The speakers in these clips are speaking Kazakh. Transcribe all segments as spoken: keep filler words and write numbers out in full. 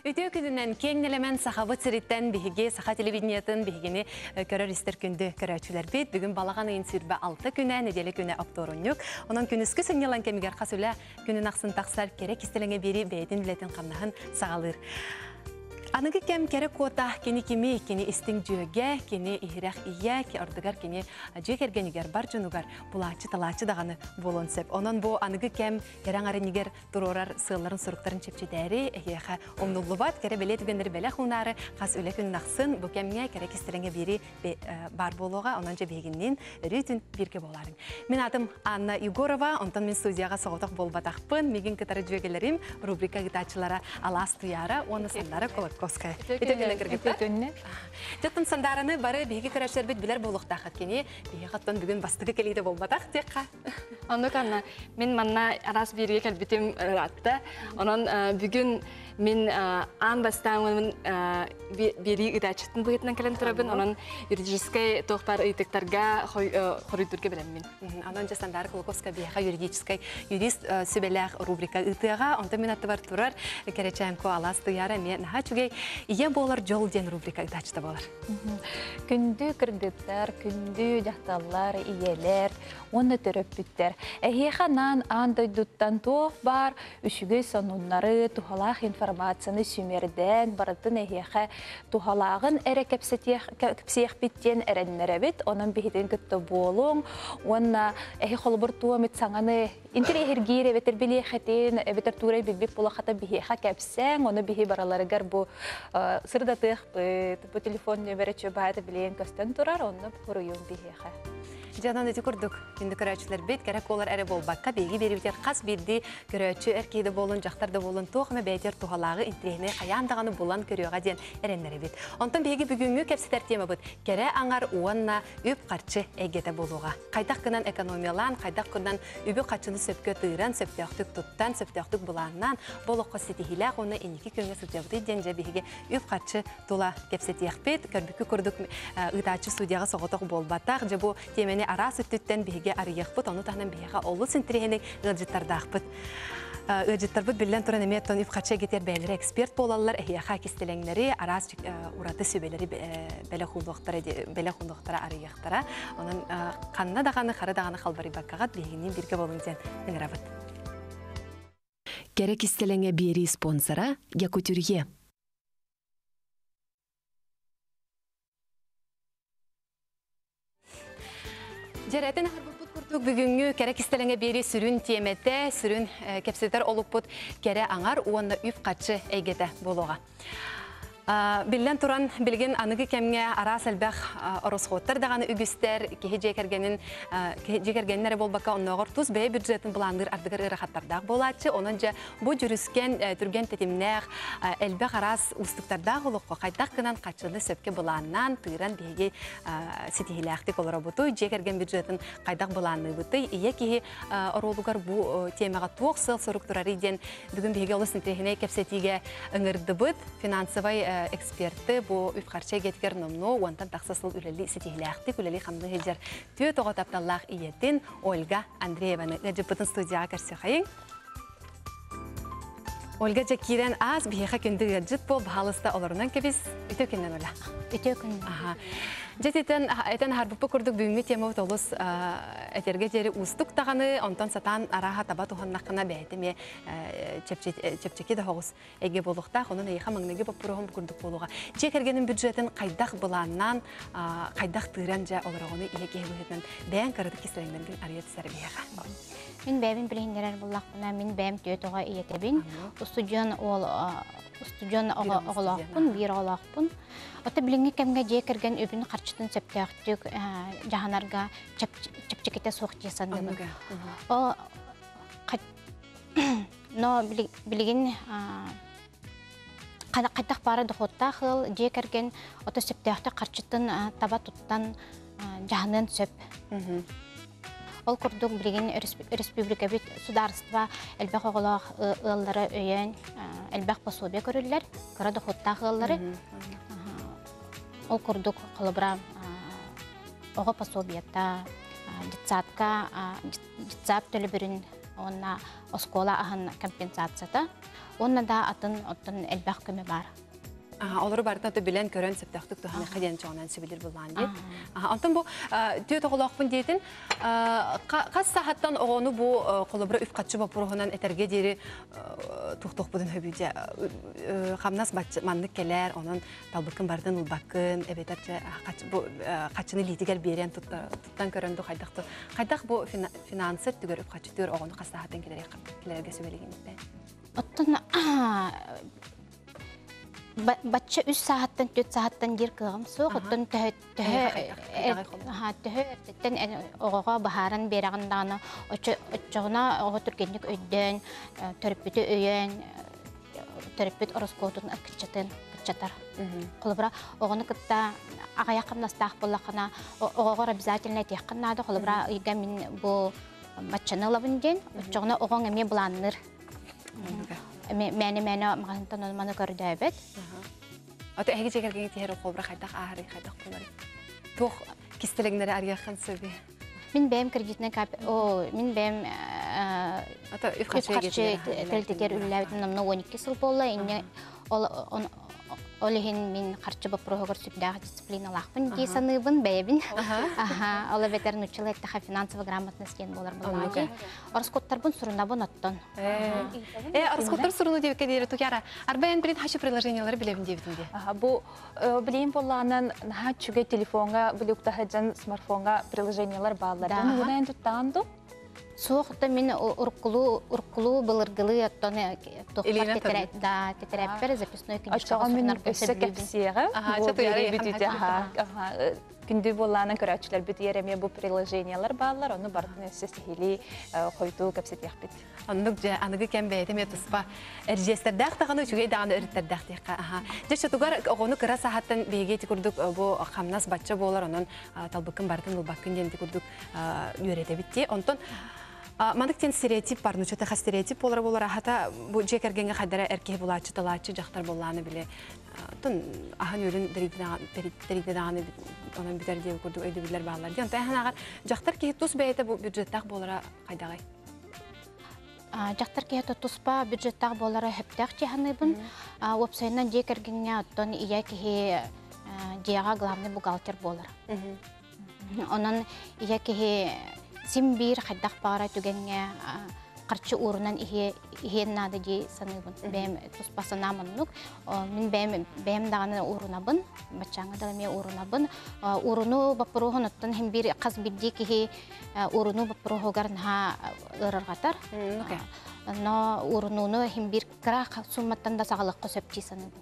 Өтө күнінен кеңнелемен сахабы циреттен биһиге саха телевидениятын биһигини көрөр истер күнді көрөчүлер бит. Бүгүн балаган ыйын сүрбе алты күнә, неделе күнә опторунюк. Онон күнүскү сыңнялан кемигер касүлә күнүн аксын таксар керек истелеңе бери бейтин билетин камнаһын сагалыр. Анығы кем керек кота кені кеми, кені істің жөге, кені ихирах ия, ке ордығар кені жекергенігер бар жүнігер бұлачы талачы дағаны болон сеп. Онын бұл анығы кем керен арынегер тұрорар сылларын сұрықтарын чепчедәрі, әйеға омнулы бат, кере беле түгендері беле құлнары, қас өлі күн нақсын, бұл кемге керек істеріңе бері бар болуға, онан же бегіннен үрітін бірге боларын. Мен атым Анна Егорова, онтан мен студияға соғытық болбатақпын, меген кітары жөгелерім, рубрика гитачылары алас туяра, оны сандары колокко. Жаттын сандараны бары бейгі көрәшер бет білер болуқтақ әткені, бейгі қаттан бүгін бастығы келейді болмадақ текқа. Оны қанна, мен манна арас берге кәлбетім ратты. Онын бүгін мен аң бастауын бері ұдачыттың бұғытынан кәлін тұрабын, онын юридическай тоқпар ұйтықтарға қорыйдырге білем мен. Анан жасандары Колоковска бейға юридическай юрист сөбеләғ рубрика ұйтыға, онты мен атты бар тұрар, кәречәмко алас тұяра мен наға чүгей ие болар жол ден рубрика ұйтачыда болар. Күнді кіргіттер, күнді жақталар, иелер, оны төріп бүттер. Әйеқанан андойдуттан тоқ бар, үшігі сонунлары, тухалақ информацияны сүмерден, барытын әйеқі тухалағын әрі кәпсеқ біттен әрәннәрі біт, оның бейден күтті болуң, оны әйе қолыбыр туамет саңаны интер ехергейір әбетер біле қәтен, әбетер турай білбек болу қата бейеқа кәпсәң, оны бейе бараларығар бұ сырдатық бұт, бұ телефон нөмірі чөбайды білейін көстен тұрар, оны бұруйын бейеқа. Жанан өте күрдік. Күнді көрәчілер бет, кәрек олар әрі болбаққа бейгі берівдер қас берді көрәчі әркейді болын, жақтарды болын, тоқымы бәйтер туғалағы интрегіне қаяндағаны болан көріуға ден әренлері бет. Онтан бейгі бүгінгі кәпсетер тема бұд. Кәрі аңар уанна өп қарчы әгеті болуға. Қайдақ күнан экономиялан, қайдақ күнан өбі қачыны сөпке тыйран, сөптеқтік тұттан, сөптеқтік бұланнан, болуққа сетихилақ оны енекі көнгө сылтеуді денже бейгі өп қарчы тула кәпсетеқ бет. Көрбікі күрдік ұйтачы судияға соғытық болбатақ. Жабу темені арас үттіттен бейге арияқпыт, оны тағынан бейге олы синтрихенек ғылжыттардақпыт. Ғылжыттарбыт білден тұран әметтон үпқатша кетер бәлері эксперт болалар, әйяқа кестелеңлері, арас ұраты сөбелері бәлі құндықтара арияқтара. Оның қанна дағаны, қары дағаны қалбары баққағат бейгінен бірге болыңден үңірабыт. Керек кестелеңе бері спонсора Якутюрье. Жеретін әрбұлбұт күрдік бүгінгі кәрі кістеліңе бері сүрін теметі, сүрін кәпсетер олып бұд кәрі аңар уанна үп қатшы әйгеті болуға. Білден тұран білген анығы кәмге арас әлбәқ орысқоттар дағаны үгістер, кеге жекергенлері болбаққа оннағыр тұз бәй бюджетін бұландыр ардығыр ұрақаттардағы болатшы. Оның жа бұл жүріскен түрген тетімнәқ әлбәқ арас ұстықтардағы олыққа қайтақ кынан қачылы сөпке бұланнан тұйран бейге сетихиләқтік олыра бұты, жекерген бюджетін қайдақ бұланны бұты. Ие кеге оролуғар бұл темаға туық сыл сұрық тұрар еден бүгін бейге олы сінтірехіне кәпсетіге үңірді бұд, финансовай эксперты бу үпқарча кеткер номно уантан тақсасыл үлелі сетихиләқті үлелі қамды хелжер түйе тоға тапталлақ иеттен Ольга Андрееваны ғаджыпытын студияға кәрсе қайын. Ольга Жакирен аз бейеқа күнді ғаджыт бол бағалыста оларынан кебіз үтеу күннен ола? Үтеу күннен. Жететен әтен харбуппы күрдік бүгінгі тема толыс әтерге жері ұстық тағаны, онтан сатан араға таба туғаннаққына бәйтіме чепчеке де хоғыз әге болуқтақ, оның әйіға маңнеге баппырығын күрдік болуға. Жекергенің бюджетін қайдақ бұланнан, қайдақ тыыран жа оларағыны еге бүйетінен бәйін қарыды кесіреңдердің ария түсәрі бейіға. Мен бәйбін білгендерер болақпына, мен бәйім түйетіға иетебін. Студион оғылақпын, бір оғылақпын. Ота біліңгі кәмге жекерген өбін қарчытын сөптіяқтық жағанарға чепчекете соқ жесандығын. Но білген қайдақ бары дұқытта қыл жекерген ота сөптіяқтық қарчытын таба тұттан жағанын сөп. Ол күрдік білген республика бит сударства әлбәқ оғылақ ұллары өйен әлбәқ пособия көрілілер, көрді құттақ ұллары. Ол күрдік қолыбыра оғы пособията, детсатка, детсап төлі бірін онна оскола ағын компенсацията. Онна да атын оттон элбах көмө бар. Aha, olur barıdan da bilen gören septaktık da hani xeden çoğunan sibilir bulan diye. Aha, ondan bu tüy toğulaqpın deydin. Kaç saattan oğunu bu kolabra üfqatçı bapuruğundan eterge deri tuğtuq budun höbüde. Xamnas manlık keler, onun talbıkın barıdan ulbakın, evet bu kaçını lidiger beren tuttan göründü qaydaqtı. Qaydaq bu finanser tügör üfqatçı tügör oğunu kaç saattan kelerge söylegen etdi. Оттон бачча үч сааттан төрт сааттан жер кыгам суох оттон төһө төһө ха төһө эртеттен огого бахаран берагындагына оччогуна ого түргенник өйдөн төрөпүтү өйөн төрөпүт ороскотун акчатын кычатар колбра огону кытта агая камнастаах боллакана огого обязательно текканада колбра ига мин бу баччаны лабынден оччогуна огоң эме буланныр Мәне мәне мағантан олманы көрді Аты әйге жегерген тегер қолбыра қайдақ ағыры қайдақ болары. Тоқ кестелігіндері арияқын сөбе. Мен бәйім кредитіне кәп... Мен бәйім... Аты үфқатшы тәлтетер үлләбетін он екі сыл болы. Олеген мен қарчы бұл проғығыр сүпдағы дисциплиналақпын дей саныбын бәйбін. Олы бәтерін үтчілі әттіға финансовы грамотность кен болар болады. Арыскоттарбын сұрынабын оттон. Арыскоттар сұрыну дебекке дейірі тұқяра. Арбаян бірін хашы приложениялары білемін дебетінде? Бұл білейін болағынан чүге телефонға, білуқтағы жан смартфонға приложениялар бағалардың. Бұнайын тұттағанды? Соқта мен уркулу уркулу былыргылы оттоны тохпар тетереп да тетереппер записной книжка осунар кепсиеге күндү болланы көрөчүлөр бүт ереме бу приложениялар баалар оны бардын сесихили койду кепсетехбит. Аннык же аныгы кем бейдем етуспа эржестердах таганы үчүгө даганы эриттердах дейка. Аха. Жеше тугар огону кыра сааттан бейге курдук бу камнас бачча болар онун талбыкын бардын улбакын денди курдук үйрөтө битти. Онтон Мандыктен стереотип бар, нучата ха стереотип болар болар, хата бу жекергенге хадара эркеге булачы, талачы, жактар болланы биле. Тон ахан өрүн дериддаганы онун битер деп көрдүк өйдөбүлөр баалар. Ден таханагар жактар ки тус бейте бу бюджеттак болара кайдагай. Жактар ки туспа бюджеттак болара хептак жаханыбын. Вебсайтынан жекергенге оттон ия ки жега главный бухгалтер болар. Онун ия ки Сим бир хаддах пара түгенге қарчы урынан ихен нады жей саныбын. Бәйім тұспасына мұннық. Мен бәйім дағаны урынабын, бачаңы дағыме урынабын. Урыну бапыруғын оттан хем бір қаз бірде кеге урыну бапыруғығарын ха ұрырғатар. Но урынуны хем бір қырақ сумматтан да сағылыққа сөпчей саныбын.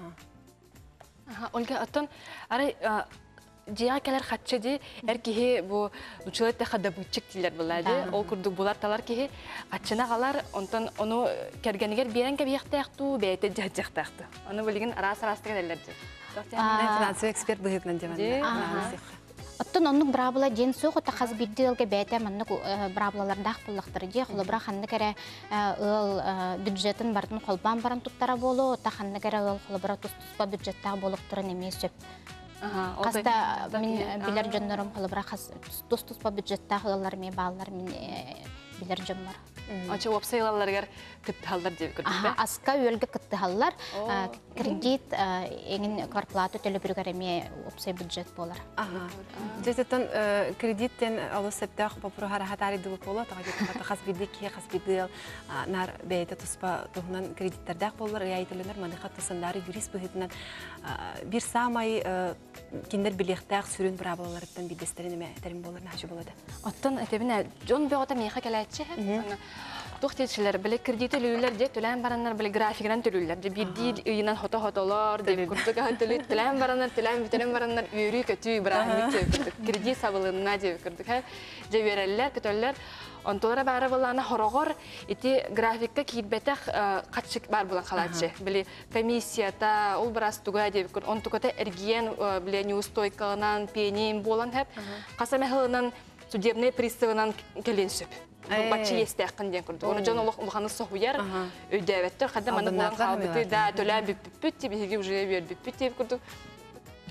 Ольга, оттан арай Жиға кәлер қатшы де, әр кеге бұл ұчылетті қада бұтчық дейлер болады. Ол күрдік бұлар талар кеге қатшына қалар, онтан оны кәргенігер берен кәбияқтаяқты, бәйті жақтаяқты. Оны білген арас-арастығы дәлерді. Финансовый эксперт бұғытынан деманды. Оттон оннук брабыла ден соқ, ота қаз бірді елге бәйті маннық брабылалардақ бұллақтыры де, қолы бұра қанны кәрі бюджетін бардың қолбан барын тұттара болу, ота қанны кәрі қолы бұра тұс-тұспа бюджеттағы болуқтырын емей сөп. Қаста мен білер жонларым қолы бұра қаз тұс-тұспа бюджеттағы ғылар мен бағылар мен білер жонлар. Ача веб-сайлаларгар кытты халдар деп көрдік бе? Аска өлгі кытты халдар, кредит, еңін кварплаты төлі бүргәреме веб-сай бюджет болар. Жеттен кредиттен алу сәптәқ бапыру харахатары дұлы болу, қас биді ке, қас биді нар бәйті тұспа тұғынан кредиттердәқ болар, әйтілінер манықат тұсындары юрист бұхетінен бір самай кендер білектәқ сүрін бір абалаларыттан бидестерін әтәрін боларына хажы болады. Оттан әтебіне жон беғота мейқа кәләтші, Тухтетшилер биле кредит төлөөлөр же төлөм бараннар биле графигинен төлөөлөр же бирди ыйынан хото-хотолор деп курдуга төлөт төлөм бараннар төлөм төлөм бараннар үйрү көтү бирахник деп кредит сабылына деп курдук ха же береллер көтөллөр онтора бары булана хорогор ити графикка кийбетек катчык бар булан калачы биле комиссията ул барас туга деп кур онтуката эрген биле неустойканан пенин болан хеп касамехынан судебный приставынан келенсеп Бачы есте ақын ден күрді. Оны жан ұлғаны соғуяр өйдәветтір. Қадда маны болан қалбыты да төлән бүп-бүп-бүт деп, егі уже бер бүп-бүт деп күрді.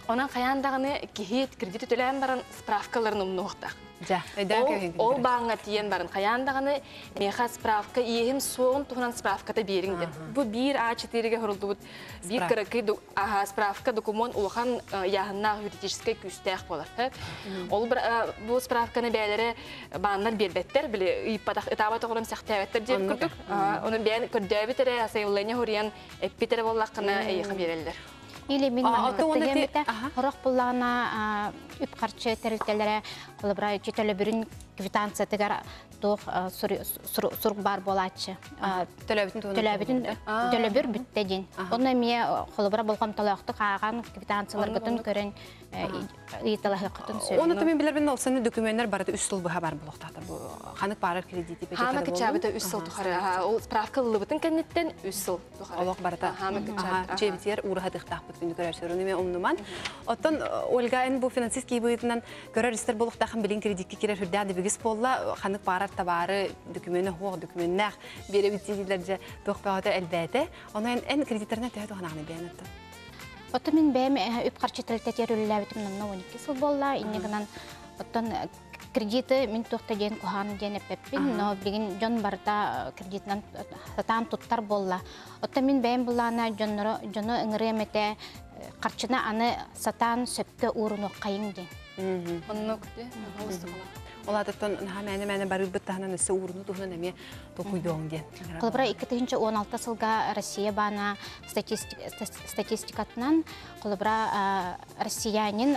Онан қаяндағыны кехет кредит төлән баран справкаларын умнуқтақ. Ja, Ол бағыңа тиен барын қаяндағыны меха справка иехим соғын туғынан справката беріңді. Бұ бір а четыреге құрылды бұд. Бір кірікі справка документ ұлған яғыннағы юридическай күстәқ болар. Ол бұл справканы бәлері бағынлар бербеттер, білі ұйыппадақ ұтабаты қолым сәқтәветтер деп күрдік. Оның бән көрдәбітері асайылайны хұриян әппетері боллаққына әйіқі берелдер. Или мен маныкытты гембете хорох буллана үп карчы терилтелере колбра жетеле бүрүн квитанция тегар тох сурук бар болачы. Төлөбүтүн төлөбүтүн төлөбүр бүттедин. Онда мие колбра болгон талакты каган квитанциялар көтөн көрөн италахы көтөн сөй. Оны төмен билер бен олсаны документтер барды үч жыл бар булуктакта. Бу ханык барар кредити бекет. Хамы кичабыта үч жыл тухары. Ол справкалы бутун кеннеттен үч жыл тухары. Олок барата. Хамы кичабыта. Чебитер урахатыктак бутун көрөшөрүнү мен умнуман. Оттон Ольга эн бу финансистский быйтынан көрөрүстер булуктакын билин кредитке кирер хүрдәде бигис болла ханык барар табары документы хог документтер беребитилерже тохпагата элбәте. Онан эн кредиттерне тәһә хананы бәянатты. Отто мен бәм үп карчы телтетер үлләбитим нанна он эки жыл болла. Иннегенан оттон кредиты мен тохта ден кухан ден эппин, но билген жон барда кредитнан сатан туттар болла. Отто мен бәм буллана жонро жоно ыңрemete карчына аны сатан сөпкө уруну кайын ден. Онно күтө. Олатыктан хаманы мәне барып битәһәнән се урыны туһнан әме токуйдың ден. Колбра эки мең он алты жылга Россия бана статистикатынан колбра россиянин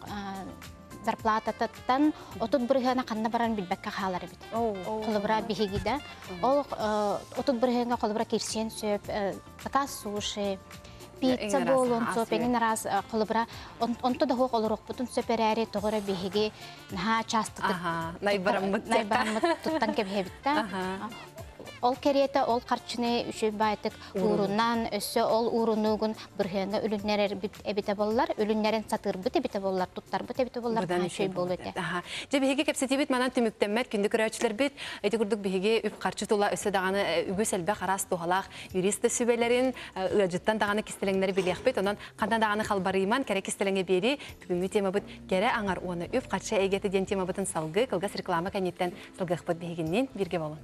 зарплататан отут биргәне канна баран билбәккә халары бит. Колбра бигидә. Ол отут биргәне колбра кирсен сөп, заказ суши, пицца болон сопенин раз колбра онто да хок олорок бутун сөперәре тогора бигиге на частык. Ага, найбараммыт. Найбараммыт туттан кебебитта. Ол керете ол карчыны үшө байтык урунан өсө ол урунугун биргенде үлүннер эбите боллар, үлүннерин сатыр бит эбите боллар, туттар бит эбите боллар шөй болот. Ага. Же биге кепсетибит манан түмүктәммәт күндү көрәчләр бит. Әйти күрдүк биге үп карчы тула өсө даганы үгө сәлбә харас тухалак юрист сүбәләрен ыҗыттан даганы кистелеңнәр билек бит. Онан кандан даганы халбарыйман керек кистелеңе бери. Бүгүнкү тема бит кере аңар оны үп карчы әйгәте ден тема битен салгы, кылгас реклама кәнеттән салгых бит бигеннән бирге болун.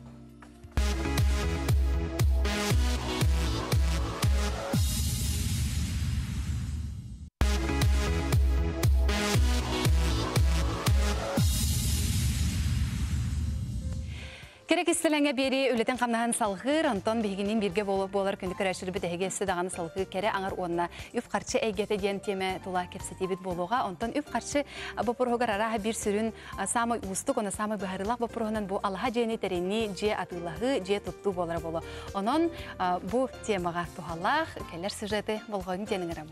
Керек истелеңе бери үлетен камнаһын салгыр, Антон бигинин бирге болуп болар күндү көрәшүр бит әге даганы салгы кере аңар онна үп карчы әйгәте дигән тема тула кепсетибит болуга. Антон үп карчы бу програмга ара бир сүрүн самый устук, она самый баһарлык бу програмнан бу Аллаһа җене терени же атыллаһы же тутту болар боло. Онон бу темага тухаллах келер сюжеты болгон тенеңерем.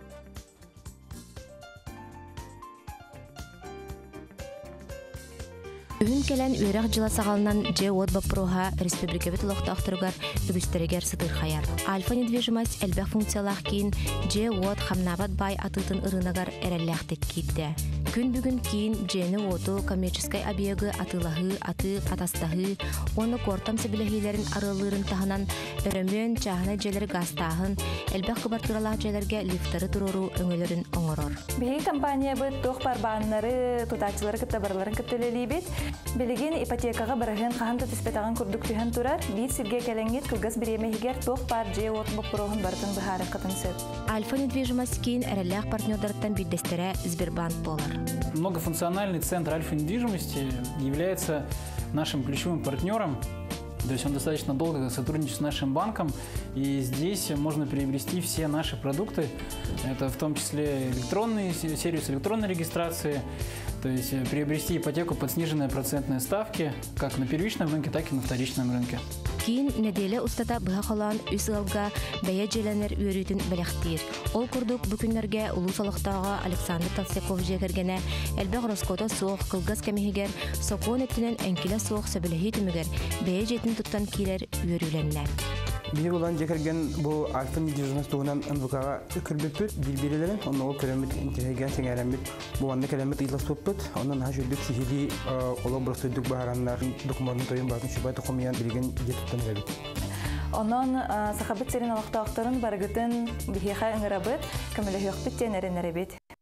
Үһүн келен үерек жыла сагалынан же от бапроха республика бит лохтахтыргар үгүстерегер сытыр хаяр. Альфа недвижимость элбек функциялах кийин же от хамнабат бай атытын ырынагар эреллехтек кийди. Күн бүгүн кийин жени оту коммерческий объеги атылаһы, аты атастаһы, оны кортам себилехилерин арылырын таханан өрөмөн чахана желер гастахын, элбек кыбартыралах желерге лифтары туруру өңөлөрүн оңорор. Биги компания бит тох барбаннары тутачылары кытабарларын кыттелелибит. Билеген ипотекага бараген ханта диспетаган курдук түһән турар, бит сирге келеңгет кылгас биремегер тох бар же от бопрогын бартын бахары кытынсып. Альфа недвижимость кийин эреллях партнердардан биддестере Сбербанк болар. Многофункциональный центр Альфа недвижимости является нашим ключевым партнером. То есть он достаточно долго сотрудничает с нашим банком, и здесь можно приобрести все наши продукты. Это в том числе электронный сервис электронной регистрации, то есть приобрести ипотеку под сниженные процентные ставки, как на первичном рынке, так и на вторичном рынке. Кин неделе устата быха халан үс ылга бәя желенер үрүтүн белектир. Ол курдук бүкүннәргә улус алыктагы Александр Толстяков жегергене элбек роскота соох кылгас кемигер сокон этинен энкиле соох сөбелеһи түмүгер бәя жетін туттан кирер үрүләннәр. Били булан жекерген бу Альфа недвижимость тугунан НВКга көрбөппүт билбирелерин, онно ол керемет интегреген сеңеремит бу анда керемет ыйласпыппыт, ондан ха жүрдүк сихили оло бросойдук баһараннар документын тоюн батын шубай токумян билген жетиптен берет. Онон сахабыт серин алактактарын баргытын бихеха ыңырабыт, көмөлөһөкпүт тенеренеребит.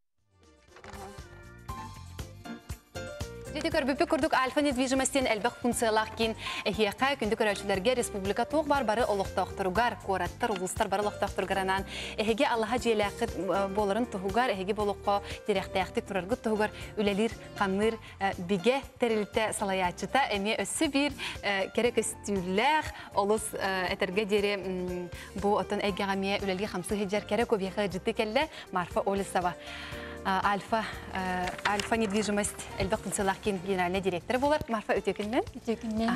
Дети көрбүппү көрдүк Альфа недвижимостен әлбәк функциялах кин эхияқа күндү көрәчүләргә республика туг бар бары олоқтоқтыругар, кораттар, улустар бары олоқтоқтыргаранан эхеге Аллаха җеләкыт боларын тугар, эхеге болохко директәхтик тураргы тугар үлелир канныр биге терилтә салаячыта эме өссү бир керек өстүлләр олус этәргә дере бу отын әгәгәмия үлелге хамсы хеҗәр керек объекты җитте келле Марфа Олесова. Альфа, Альфа недвижимость әлбәк функциялахкин генеральный директоры булар. Марфа Өтекиннен. Өтекиннен.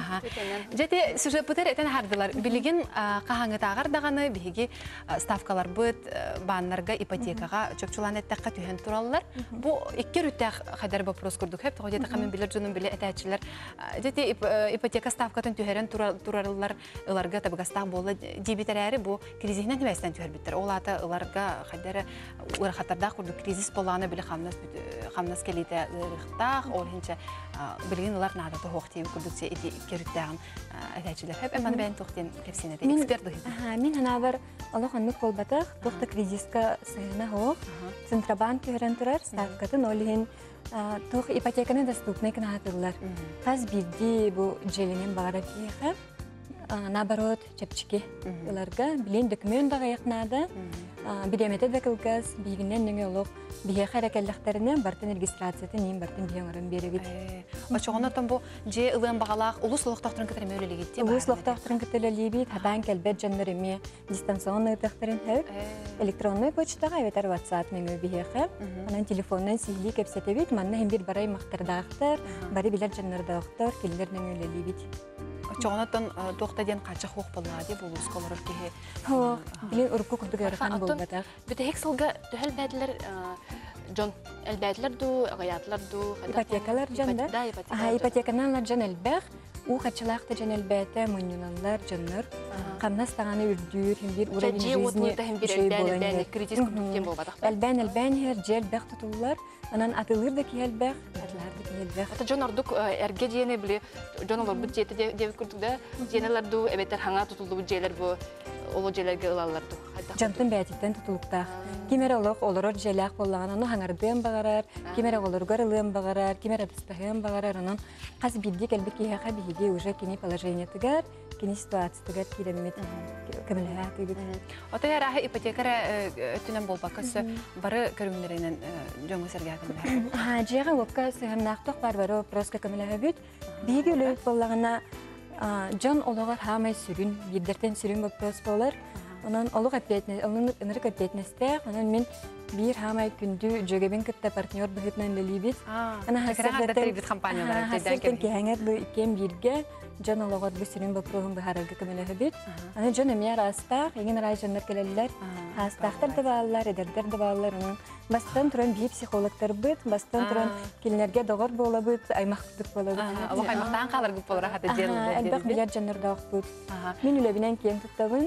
Жәте сюжет бүтер этен хардылар. Билеген кахаңы тагыр даганы биги ставкалар бит баннарга ипотекага чөпчулан эттәккә төһен тураллар. Бу икки рүтәк хәдәр вопрос күрдүк. Хәп тагы хәмен билер җунын биле әтәчләр. Жәте ипотека ставкатын төһәрен тураллар уларга табыга став булды. Дебиторлары бу кризиснән нәмәстән төһәр биттер. Ул ата уларга хәдәр ур хатарда күрдүк кризис боланы биле хамнас хамнас келите рихтах ол хинче билген улар нада тохтим күрдүксе эти керүттәгән әтәчләр. Хәп әман бәйн тохтин кепсине эксперт дә. Аха, мин ханабар Аллаһ анны колбатах тохта кризиска сыйна хо. Центробанк төһәрен турар ставкатын олин тох ипотеканы доступны кына хатырлар. Хәз бидди бу җеленен багара киһә. Наоборот, чепчики уларга билен документ дага якнада. Бидемете да кылгас, бигинен неңе олоқ, бие харакәлләхтәренә бартын регистрацияты ним бартын биеңрен беребит. Ачыгыннан бу же ылын багалак улус лохтактырын кетереме өлеле гитте. Улус лохтактырын кетеле бит, хадан келбет җаннарыме дистанционный тахтырын һәп, электронный почтага ветер WhatsApp неңе бие һәп, анан телефоннан сихли кепсәтә бит, манна һәм бир барай мактырдактыр, бары билер җаннардактыр, киллер неңе өлеле бит. Чоғанаттан тоқтаден қача хоқ болады бұл ұсқалар өлкеге? Хоқ, білен ұрқы күрдік әрқан бұл бәді. Біті хек сылға түхіл бәділер жон әлбәділер ду, ғаятлар ду? Ипотекалар жон да? Аха, ипотеканалар жон әлбәқ, у қачалақты жон әлбәті, мұнюналар жонлар. Қамнас тағаны үрдүр, хембір уровень жизни әлбән әлбән хер жел бәқ тұтулар, анан атылыр да киелбәқ, атлар да киелбәқ. Ата жон ордук әрге жиене біле, жон олар бұд жеті деві күрдік да, жиенелер ду, әбеттер хаңа тұтылды бұд жейлер бұ, олы жейлерге ұлалар ду. Жантын бәтеттен тұтылықтақ. Кемер олық олар желәқ болаған, оны хаңардығын бағарар, кемер оларғар ылығын бағарар, кемер адыстағын бағарар, оның қаз білдік әлбі кейхаға бігі уже кені положение тігар, кені ситуация тігар кейлемет көміліға тігіп. Ота ярағы ипотекара өтінен болбақысы бары көрімдерінен жоңы сәргәтінде? Жеға өпқа сығымнақтық бар бары проска көміліға бүт. Бігі өліп болағына жон олығар хамай сүрін, еддерден сүрін өпрос болар. Onun oluq әпетнес, onun ынырық әпетнесте, onun мен bir hamay күнді жөгебен кітті партнер бұғытнан лөлейбет. Хасыртын кәңер бұл икен бірге жон олығыр бұл сүрін бұл проғын бұл харарғы көмілігі бет. Аны жон әмияр астақ, еген рай жонлар келелілер, астақтар да бағалар, эдердер да бағалар. Бастан тұран бей психологтар бұд, бастан тұран келінерге доғыр бола бұд, аймақтық бола бұд. Олық аймақтан қалар күп болар ақаты жерінде? Әлбәқ білер жонлар дауқ бұд. Мен үләбінен кен тұттабын.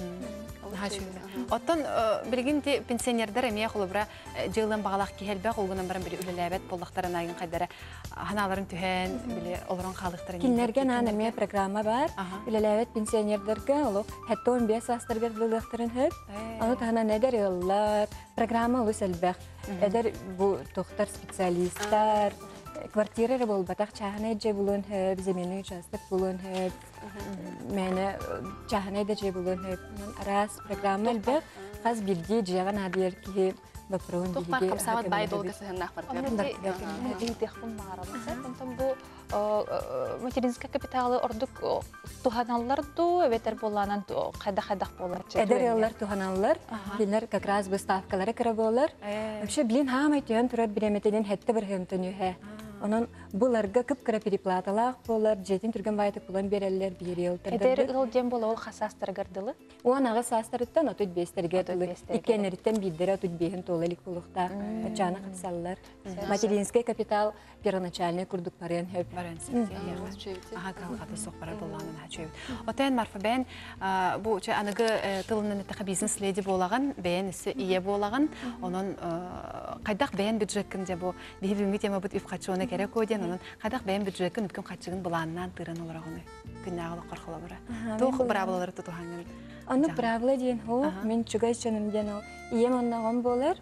Оттон билген те пенсионердер эмие холобра жылын багалак киһелбе холгунан баран бир үлелебет болдактарын айын кайдара ханаларын түһен биле олорон халыктарын кинлерге нан эмие программа бар үлелебет пенсионердерге оло хәтта он беш астырга булдактарын хөп аны тана недер яллар программа улус элбек эдер бу доктор специалисттар квартиралар бол батак чахане же булун хөп земельный участок булун хөп Мәне чахане да же булын хөп арас программа элбек каз билди жаган адер ки бапрон билди. Тохпар камсават бай долгасы хыннах бар. Дилтехтен марамаса, тантан бу материнский капиталы ордук туханаллар ду, ветер боланан кайда-кайдах болар. Эдереллар туханаллар, кинер как раз бу ставкалары кыра болар. Вообще билин хамай түйөн турат биреметеден хетте бир хемтөнү. Onun bularga kıp-kıra periplatalar bolar, jetin türgen baytık bulan bererler beriyeldir. Eder ıl dem bola ol xasastır gardılı? O anağı sastırıttan otut besterge atılır. İkenleritten bildere otut behen tolelik buluqta. Açana qıpsallar. Материнский капитал первоначальный курдук парен хөп. Aha kalqаты соқ барар болғанын хачөйбіт. Отайын Марфа бән, бұл анығы тылының әттіға бизнес леди болаған, бән үсі ие болаған, оның қайдақ бән бюджеткінде бұл бейбімі тема бұд үп қатшығына керек өден, оның қайдақ бән бюджеткен үпкен қатшығын бұланынан тырын оларағыны күнне ағылы қорқылы бұра. Тоқ бұрабылары тұтуғанын. Оны бұрабылы дейін, мен чүгай шыным ден ол. Ием оннағын болар,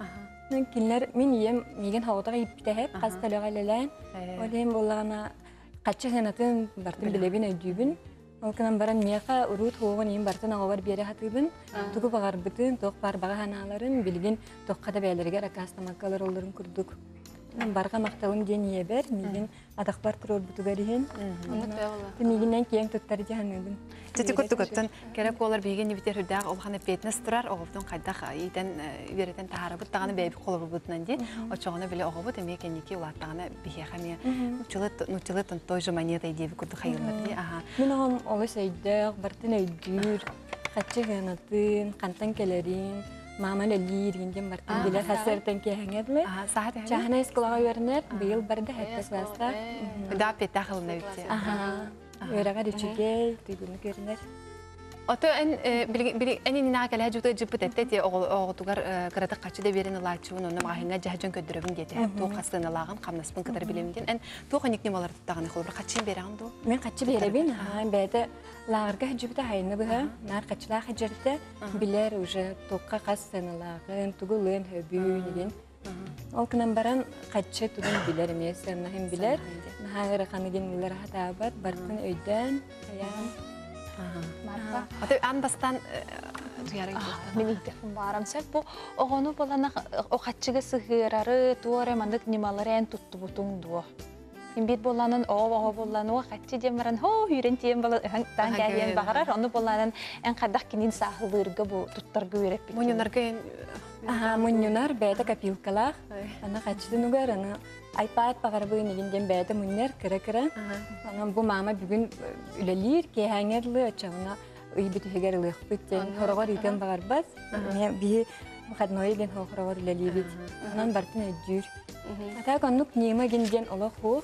Кинлер мен ием меген хаватага иппитәһеп, касталыга лелән. Олем булгана качы сенатын бартын билебин өйдүбүн. Ол канан баран мияка урут хоогон ием бартын агабар бере хатыбын. Тугу багар бүтүн ток бар бага ханаларын билген токкада бәйләргә ракастамакалар оларын күрдүк. Барга макталым ден иебер, меген адакбар турор бутугарин. Мегеннән киң туттар җаныбын. Тити күттүгөттөн керек олар биген нибитер үрдәг олханы петнес турар, оговдон кайдах иден беретен тахарыбыт таганы бәйби колобутнан ди. Очогына биле оговут эме кенники улаттаганы бихе хаме. Нучылыт нучылытын той же монета иди күттү хайыллар ди. Аха. Мен огам олыс әйдәк, бартын әйдүр, качы ганатын, кантан келерин, маман әлир генден бартын биле хәсәртен кехәңәдле. Аха, сахат. Чахна эсколага йөрнер, быел барда хәтта класста. Да петахылны битте. Аха. Өрәгә дичүгәй, тигүне көрнер. Ото эн били эни нагала жута жиппет этте оготугар карата качыда берен лачуун оны магынга жажын көдөрөбүн дете. Тоо кастына лаган камнаспын кытар билемген. Эн тоо ханыкны малар таганы холбур качын берен ду. Мен качы беребин, ха, бәдә лагырга жипта хайны быга, нар качыла хаҗырты, билер уже тоққа кастына лагын, тугулын хөбү деген. Ол кынан баран качы тугун билер эмес, нахим билер. Нахагыр ханыген билер хатабат, бартын өйдән, аян. Ага. Аты анбастан туяры. Мен иттем барам сәл бу огону болана окатчыга сыгырары туары мандык нималарын тутту бутуң ду. Мен бит боланын ого боланы окатчы демаран хо үйрен тем бала тан гәген багарар аны боланын эн кадак кинин сахылырга бу туттарга үйрәп бит. Муннарга Ага, муннар бәдә копилкалар. Ана качты нугар аны iPad багарбы нигенден бәдә муннар кыра-кыра. Ана бу мама бүген үлелир ке хәңерле ачана үй бит хәгәрлек биттен хорогор икән багарбас. Мен би хәдной ген хорогор үлелир бит. Анан бартын әҗүр. Ата канук нима генден олы хух.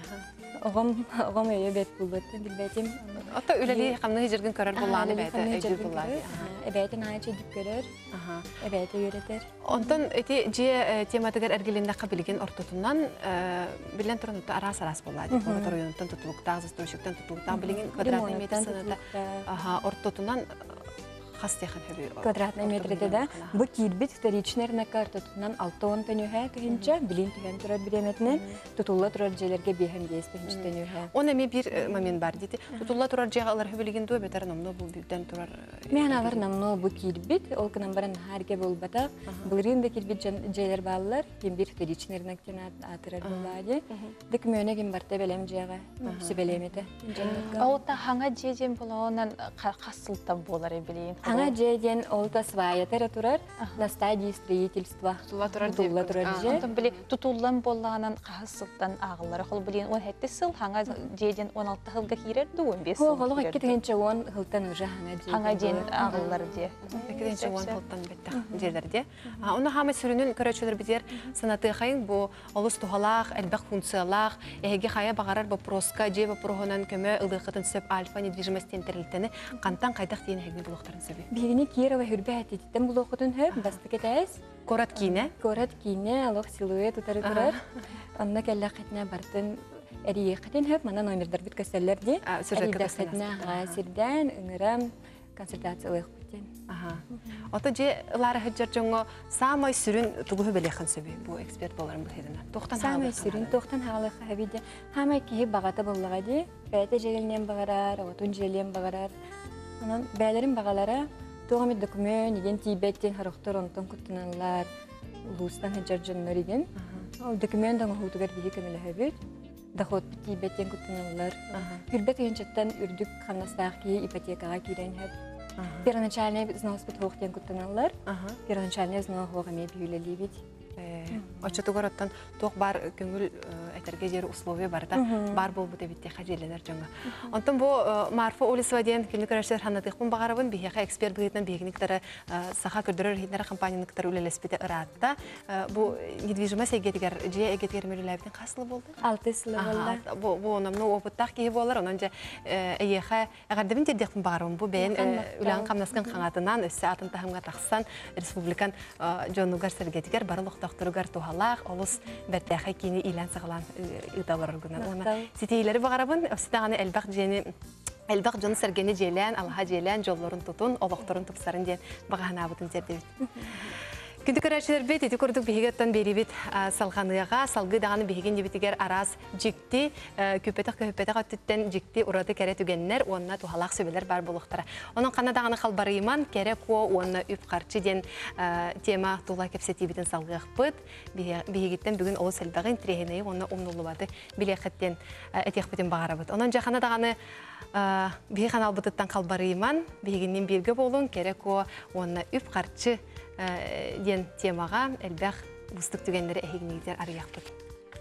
Огам огам әйе бет булды дилбәтем. Ата үлели хамны җирген көрәр булланы бәдә әҗүр буллады. Эбәйтен айчы дип көрәр. Аха. Эбәйте йөрәтер. Онтон эти же тематыгар эргелендә кабилген ортотуннан билен турын арас-арас буллады. Ортор юнтан тутулуктагы застойчуктан тутулуктан билген квадратный метр сынында. Аха, ортотуннан хастехан хөбү. Квадратный метрде да бу кирбит вторичнерна картотунан алтон төнөһә кыйынча билин түгән турар биреметнен тутулла турар җеләргә беһәм диястен төнөһә. Оны ме бир момент бар диде. Тутулла турар җагалар хөбилеген дуе бетер намно бу бидән турар. Мен алар намно бу кирбит ол кынан баран һәргә булбата. Булрин да кирбит җәләр баллар ким бир вторичнерна кенә атырар булады. Дик мөнә ким барта белем җага. Сибелемете. Аута ханга җеҗем булганнан касылтан булар билин. Ана джеден олта сваятера турар на стадии строительства. Тутулла турар же. Антон били тутуллан болганан кахсылтан агылары хол билин о хетте сыл ханга джеден он алты хылга кирер ду он беш. Хо голга китгенче он хылтан уже ханга джеден. Ханга джен агылары же. Китгенче он хылтан бетте жерлерде. А оны хама сүрүнүн көрөчөлөр бизер санаты хайын бу олус тухалак, элбак функциялак, эге хая багарар вопроска, же вопросунан көмө ылдыкытын сөп альфа недвижимость интернеттени кантан кайдак дейин хегне булуктарын сөбү. Бигини Кирова хүрбәт иттем булуктун хөп басты кетәс. Корат кине. Корат кине, алох силуэт утары турар. Анна келлә хәтнә бартын эри хәтен хөп мана номердар бит кәсәлләр ди. Әйдә хәтнә гасирдан инграм консультациялык битен. Ага. Ата же лара хәҗәр җоңго самай сүрүн тугы беләхән сөбү бу эксперт буларым бу. Токтан самай сүрүн токтан халы хәбиде. Һәм ки багата буллага ди. Бәтә җәгелнән багарар, отун җәлен багарар. Анан бәйләрин багалары тоғамет документ igen тибеттен характер онтон күттенләр лустан хаҗарҗаннар igen. Ол документтан хутугар бии кемеле хәбит. Доход тибеттен күттенләр. Хүрбәт янчаттан үрдүк ханастагы ипотекага кирен хәб. Первоначальный взнос битхохтен күттенләр. Первоначальный взнос хогаме биюлели бит. Очотугороттан тох бар көңүл этерге жер условия бар да бар болбу дебитте хажелелер жаңа. Онтон бу Марфа Олесова деген кине көрәшер ханатыкпын багарабын бихәка эксперт булган бигниктәре саха көрдөрөр хитләр компанияниктәре үлелеспите ыратта. Бу недвижимость эгетгәр же эгетгәр мөреләбен хаслы булды. алты сылы булды. Бу бу намны опыттак ки булар, оннан эйха әгәрдәбен тедәкпен багарабын бу бен үлән камнаскан хаңатынан өсә атын тахымга таксан республикан жонугар сәргәтгәр барлык доктор тухалак, олус бәттәхә кини илән сыгылан ыдалар гына. Оны ситейләре багарабын, өстәгәне элбак җене элбак җаны сәргәне җелән, алга җелән, җолларын тутун, олыктырын тупсарын дигән багана бутын җәрдә. Күнді көрәшілер бет, еті көрдік бігеттен бері бет салғаныға, салғы дағаны бігеген дебетігер арас жекті, көпетіқ көпетіқ өттіттен жекті ұрады кәрі түгеннер, онына тухалақ сөбелер бар болуқтары. Оның қана дағаны қалбарыйман, кәрі ко онына үп қарчы ден тема тула кепсеті бетін салғық бұд. Бігеттен бүгін ол сәлбәғын тірегеней, онына умнулы бады білеқеттен әтеқ бетін бағара бұд. Оның жақана дағаны бігі қанал бұдыттан қалбарыйман, бігеннен бергі болуын, кәрі ко онына үп қарчы ден темаға әлбәқ бұстық түгендері әйгінегдер арияқ бұд.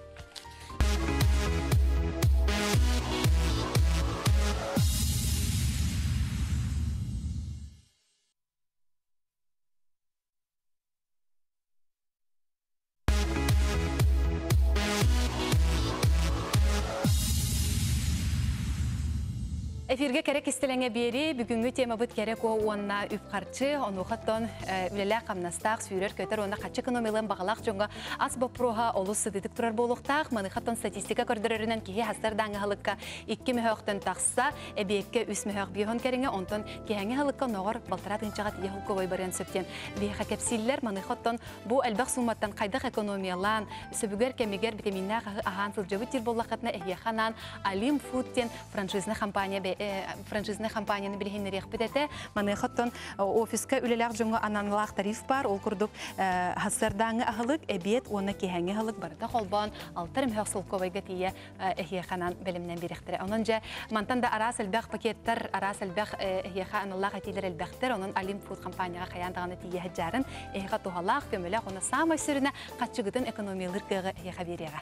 Эфирге керек истелеңе бери, бүгінгі тема бұд керек о онна үп қарчы, оны ұқаттон үлелі қамнастақ, сүйрер көтер, онна қатчы экономиялығын бағалақ жоңға ас бопруға олыс сыдыдық тұрар болуқтақ, манықаттон статистика көрдірерінен кейі хастар даңы халыққа икки мөхөқтен тақса, әбекке үс мөхөқ бейхон кәріңе, онтон кейәңі халыққа ноғыр балтарат ғынчаға тие хұлқы бой бариян сөптен. Бейха кәпсиллер манықаттон бұл әлбәқ суматтан қайдақ экономиялан, сөбігер кәмегер витаминнақ аған сылжабы тир боллақатына әйяханан Алим Фудтен франшизны компания франшизный компанияны билгеннерек бедете маны хоттон офиска үлеләк җоңга ананлак тариф бар ул курдук хасырдаңы ахылык эбет оны кеһәңе ахылык барда холбан алтыр мөхсул ковайга тие эхия ханан белемнән бирехтер анынҗа мантанда арас элбәх пакеттер арас элбәх эхия ханлак атилер элбәхтер onun Алим Фуд компанияга хаяндаганы тие хаҗарын эхия тухалак көмеләк оны самай сүренә катчыгытын экономиялык эхия хабирәгә.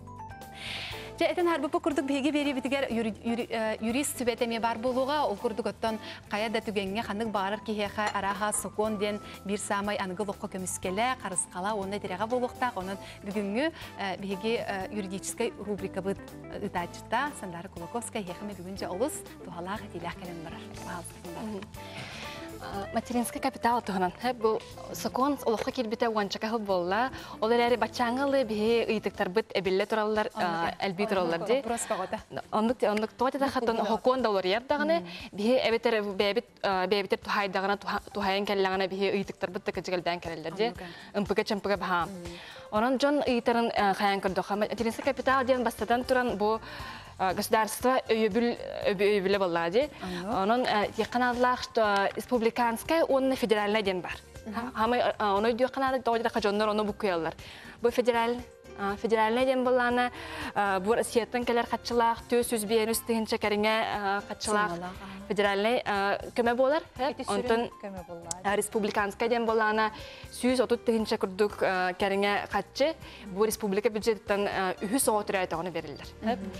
Әтен әрбі күрдік бейге бері бітігер юрист сүбетеме бар болуға, ол күрдік өттен қаяда түгенге қанық бағарыр кейеға араға сокон ден бір самай анығы лоққа көміскелі, қарысқала, оны дереға болуқтақ, оның бүгінгі бейге юридическай рубрика бұд ұтачыта, Сандары Кулаковская ехаме бүгінже олыс тухалақ әтелек кәлем барар. Материнский капитал туһанан бу сокон олохка килбите уанчака хыл болла олар бачаңылы бие ыйтыктар бит эбилле тураллар элби тураллар ди ондук ондук тота хатын хокон доллар ярдаганы бие эбетер бебит бебитер тухайдагына тухайын келлагына бие ыйтыктар бит кечелден келелер ди ымпыга чымпыга ба онон жон ыйтарын хаян көрдөх материнский капитал ден бастадан туран бу государство öbürle баллади. Onun yakınadlar республиканская, onun federalne den var. Ama onu diyor kanadı doğruda kaçanlar onu bukuyarlar. Bu federal federalne den balana bu siyetten keler kaççılar, töz yüz bir üstün çekerine kaççılar. Federalne köme bolar. Ondan республиканская den balana yüz otuz tığınca kurduk kerine kaççı. Bu respublika büdjetten ühü oturaydı onu verirler.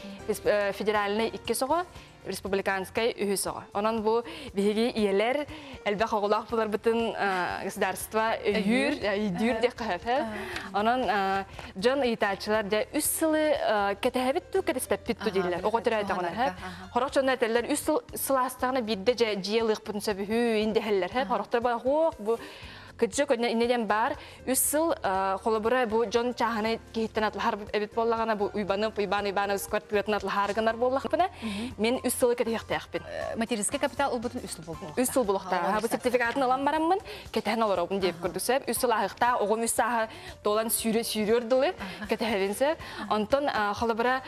Federalne iki soğuk. Республиканская ühüsü. Onun bu bilgi iyiler elbette oğulak bular bütün государство üyür, üyür diye kahve. Onun can itaatçılar da üç yılı ketehebittu, ketespepittu diyorlar. O kadar ayda ona hep. Horakçanlar derler üç yıl hastane bir de ciğerlik bütün sebebi indiheller hep. Horakçalar bana hoğuk bu Kıcık neden var? Üç yıl kolabora bu John Çahane gittin atlar evet bollağına bu uybanı uyban uybanı uskart atlar harganar bollağına. Men üç yıl kadar yaptım. Материнский капитал ol bütün üç yıl boldu. Üç yıl bollukta. Ha bu sertifikatını alan baramın keten alır obun deyip gördüsem. Üç yıl ahıkta oğum üç saha dolan sürü sürüyordu. Ketevinse. Ondan kolabora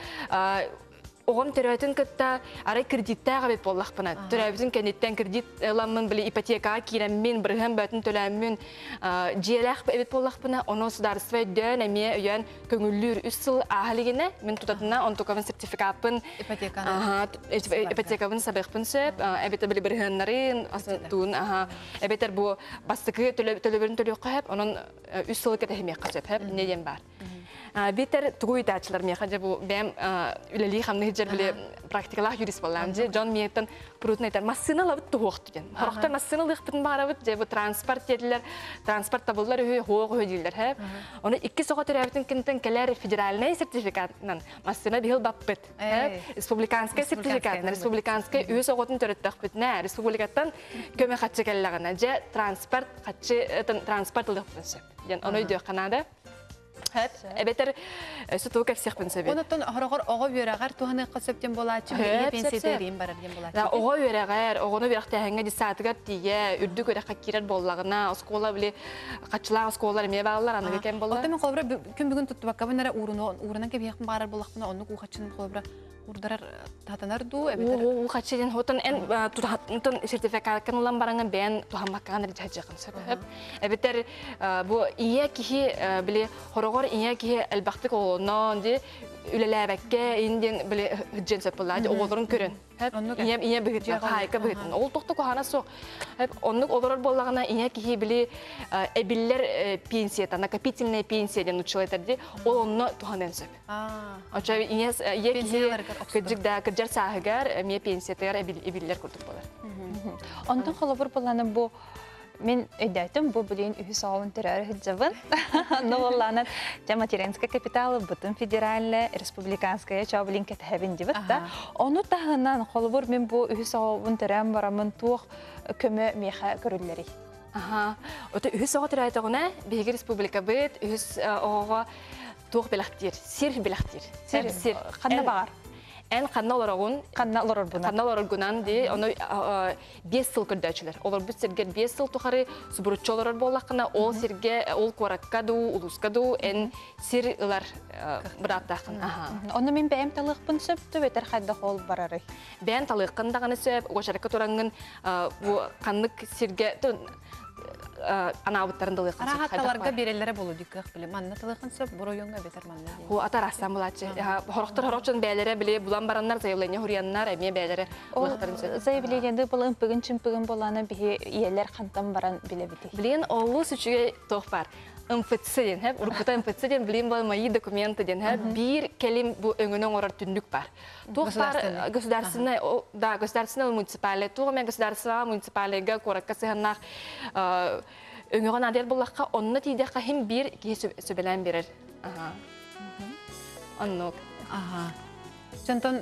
Oğum terötün kıtta ara kreditler gibi bollak bana. Terötün kendinden kredit alanın bile ipoteka kiremin bırhın bütün tölemün ciğerler evet bollak bana. Onu sudarısve dön emiye üyen köngüllür üç yıl ahaligine min tutatına on tukavın sertifikatın ipoteka. Aha ipotekavın sabıkpın söp. Evet bile bırhınların aslında aha evet bu bastıkı tölebirin tölüyor hep onun üç yıl ketehmiye kaçıp hep neden var. Beter tuğuydu açılar miyakacı bu benim üleliği hamle hicer bile praktikalar jurist bolamcı. John miyekten purut neyter masını alıp tuğuqtu gen. Horakta masını alıp bütün bağırıp bu transport yediler, transport tabulları hüy hoğu hüydüler hep. Onu iki soğuk terövetin kinten keler federalne sertifikatından masını bir hıl bappet. Respublikanskaya sertifikatından, respublikanskaya üye soğutun törüttük bitne. Respublikattan köme kaçı kelleğine. Transport kaçı transport alıp bitne. Onu diyor Kanada. Hep ebetер sütü keksek sebep. Ondan horogor oğa böreğer tuhane konseptten bolacı. İyi pensiyeteriyim barar diyen bolacı. Da oğa böreğer, oğunu bir tahenge di saatgar diye ürdü göre kakirer bollağına, oskola bile kaçılan oskolar meye bağlar anı geken bollar. Oda men kolbra gün bugün tuttu bakka bunlara uğrunu uğruna ke biyak barar bolaqtına onu ku kaçın kolbra urdarar tatanar du ebeter. O kaçın hotan en tutan sertifikat kanılan barangan ben tuhan bakkan dari jajakan sebep. Ebeter bu iya ki bile horogor iya ki elbaqtık onu di ülelebekke indin bile hıcın sepuladı oğulların körün. Hep iya iya bihit hayka bihit. Ol toqtu kohana sok. Hep onluk olur bollağına iya ki bile ebiller pensiyata nakapitine pensiyeden uçulaydı. O onu tuhan ensep. Aa. Açı iya iya ki kıcık da kıcar sahigar miye pensiyatlar ebiller kurduk bolar. Ondan kolabor bolanı bu мен өйдәтім бұл білейін үйі сауын түрәрі хүджабын. Новолланат материнская капиталы бұтын федеральны, республиканская чабылин кәтәбін дебіт та. Оны тағынан қолыбыр мен бұл үйі сауын түрәм барамын туық көмі меха көрілері. Оты үйі сауы түрәйті ғына бейгі республика бұд, үйі оға туық белақтер, сир белақтер. Сир, қанна бағар? En kanna olarakun, kanna olarak buna. Kanna olarakunan di, onu beş yıl kırdaçlar. Olur bu serge beş yıl tuharı suburutçu olarak bollakına, o serge ol kuarakkadu, uluskadu, en sirler bıraktağın. Onu min bəyəm talıqpın söptü, beter xayda xol bararı. Ben talıqın dağını söp, o şarkı torangın bu kanlık serge anabıtların dalıyqın söp. Arahattalarga berellere bolu dikkat bilim. Anna talıyqın söp, buroyonga beter manna. Bu atar aslan bulatçı. Horoktar horokçun beylere bile bulan baranlar zayıvlayına huriyanlar, emiye beylere bulakların söp. Zayıvlayende bu ımpıgın çımpıgın bolanı bihi iyeler xantan baran bile biti. Bilin oğlu süçüge tohbar. Impıtsı den, hep urkuta impıtsı den, bilin bu mayı dokumenti den, hep bir kelim bu öngünün orar tündük var. Tohbar göstersinne, da göstersinne municipale, tohmen göstersinne municipalege korakka sehannak öngüğün adel bullakka, onunla tidekka hem bir ki söbelen verir. Onluk. Jonton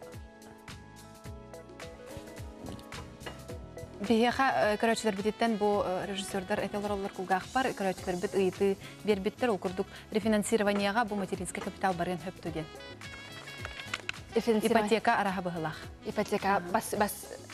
Biheha köröçler bititten bu rejissörler eteler olur kulgaq var. Köröçler bit ıyıtı bir bitter okurduk. Refinansirованияға bu материнский капитал барын höptü den. Ипотека araha bıhılaq. Ипотека bas bas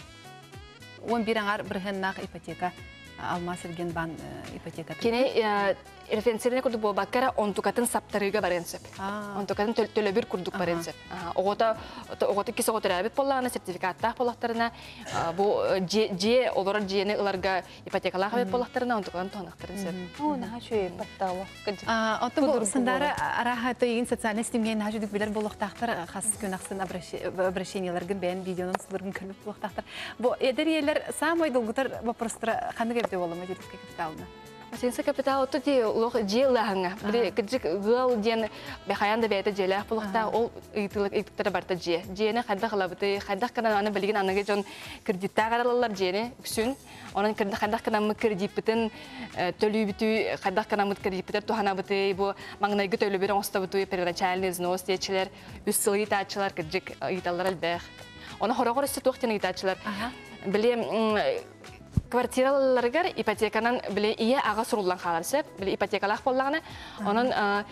on bir angar bırhennaq ipoteka alma sirgen ban ipoteka. Kene referensiyene kurduk bu bakara ontukatın saptarıga barensep. Ontukatın töle bir kurduk barensep. Oğota oğota kisi oturabit pollağına sertifikatta pollaklarına bu C olarak C'ne ılarga ipotekalar habet pollaklarına ontukatın toğanaklarınsep. O naha şöyle battalı. Ota bu sandara araha tayın sosyal istimgen naha jüdük bilir bolluqtaqtar xas könaqsın обращенияларгын бән видеонun sılırgın kırmıp bolluqtaqtar. Bu eder yerler самый долгутар вопростра қанды кепте болы материнский капиталына. Материнский капитал оту ди лох желаханга. Били кыжык гыл ден бехаянда бәйте желах булакта ол ыйтылык ыйттыра барта же. Жене хадда кылабыты, хадда кана аны билген аныга жон кредитта каралалар жене үксүн. Онун кредит хадда кана мы кредитпитин төлүбүтү, хадда кана мы кредитпитер туханабыты, бу маңнайгы төлүбүрөн остабыты первоначальный взнос дечилер, үч сылы итачылар кыжык ыйталар албах. Оны хорогор үстө токтен итачылар. Биле квартираларгар ипотеканан биле ие ага суруллан халарсып, биле ипотекалах боллагына, онун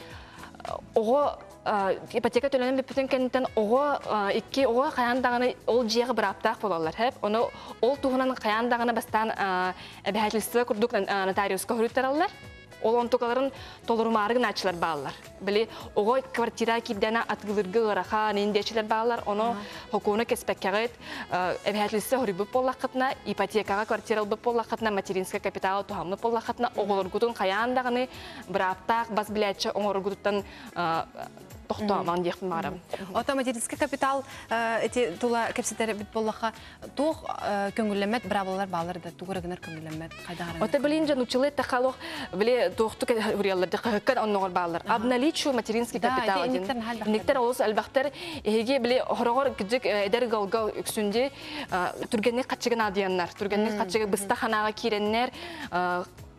ого ипотека төлөнөн бипитен кенттен ого икки ого каяндаганы ол жиягы бир аптак болалар хеп. Оны ол тугунан каяндаганы бастан эбехатлыста курдук нотариуска хүрүттөралар. Ол онтукаларын толурмарыгын ачылар баалар. Били ого квартира кибдена атгылыргы ыраха нендечилер баалар. Оны хокуна кеспеккагыт эбехатлыста хүрүбүп боллакытна, ипотекага квартирал бүп боллакытна, материнский капитал тухамны боллакытна оголоргутун каяндаганы бир аптак бас билече оңоргуттан тоқтаман дейхін барам. Ота материнский капитал эти тула кепсетер бит боллаха тух көңүллемет брабалар балар да тугурагынар көңүллемет кайдагар. Ота билинже нучылы тахалох биле тухту курьяллар дыккан онногор балар. Обналичу материнский капитал один. Никтер олус албактар эге биле хорогор кижик эдер галга үксүнде түргенне качыгын адыяннар, түргенне качыгы быстаханага киреннер